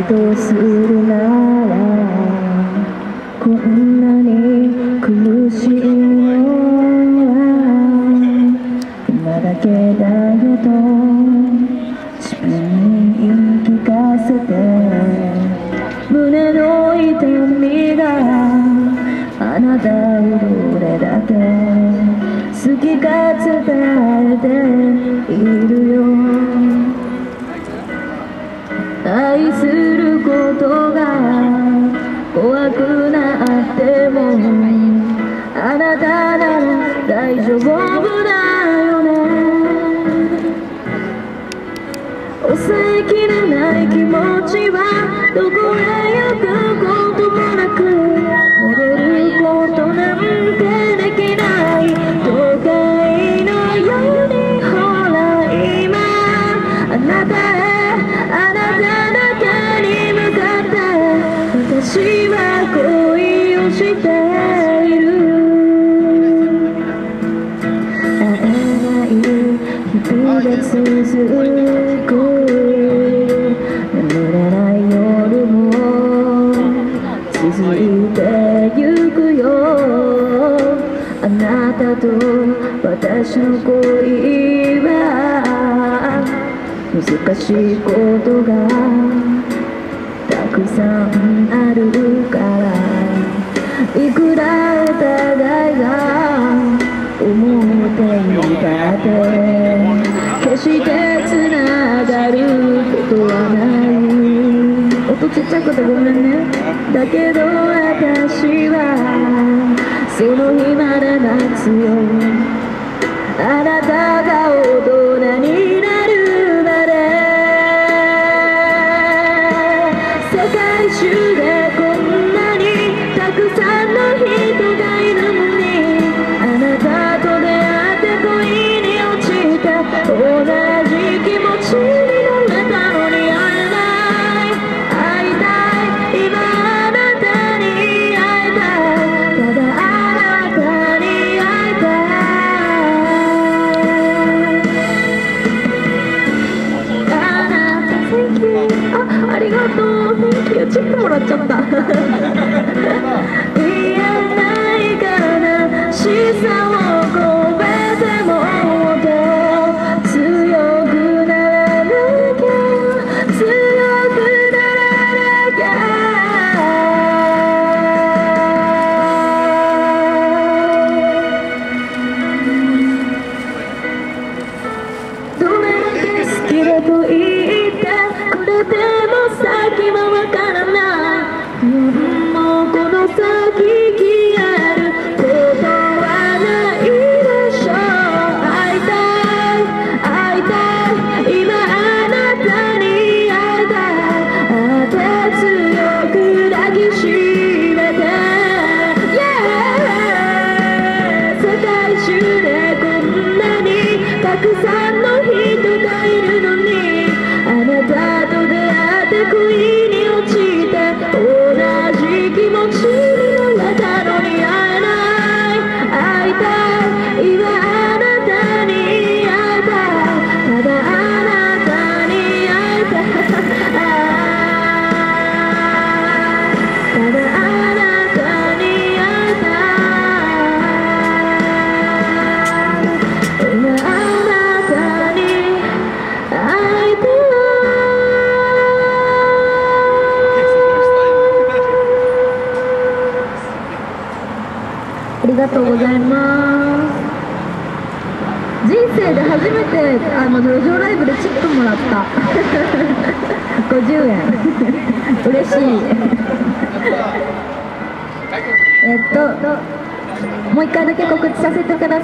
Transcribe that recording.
とするならこんなに苦しいのは今だけだよと自分に言い聞かせて胸の痛みがあなたをどれだけ好きか伝えているよ。愛することが怖くなってもあなたなら大丈夫だよね。抑えきれない気持ちはどこへ行くこともなく逃げることなんてできない都会のようにほら今あなたへあなただけに向かって私は恋をしている。会えない日々が続く眠れない夜も続いてゆくよ。あなたと私の恋は難しいことがたくさんあるからいくらお互いが思っていたって決してつながることはない。音ちっちゃくてごめんね。だけど私はその日まで待つよ。あなたが大人になるまで世界中でこんなにたくさんの人がいるのにあなたと出会って恋に落ちた同じ気持ちになれたのに会えない会いたい今あなたに会いたいただあなたに会いたいあなた Thank you ありがとう Thank you チップもらっちゃった言えないからしさを込めてもっと強くならなきゃ強くならなきゃどれだけ好きだと言ってくれても先はわからない。もうこの先消えることはないでしょう。会いたい会いたい今あなたに会いたい会って強く抱きしめて、世界中でこんなにたくさんの人がいるのにあなたと出会って恋に落ちて同じ気持ちになれたのに会えない会いたい今あなたに会いたいただあなたに会いたいただあなたに会いたい今あなたに会いたい。ありがとうございます。人生で初めて路上ライブでチップもらった50円嬉しいもう一回だけ告知させてください。